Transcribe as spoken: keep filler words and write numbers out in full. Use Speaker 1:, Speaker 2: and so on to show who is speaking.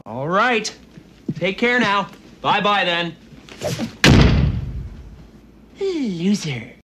Speaker 1: All right. Take care now. Bye-bye then.
Speaker 2: Loser.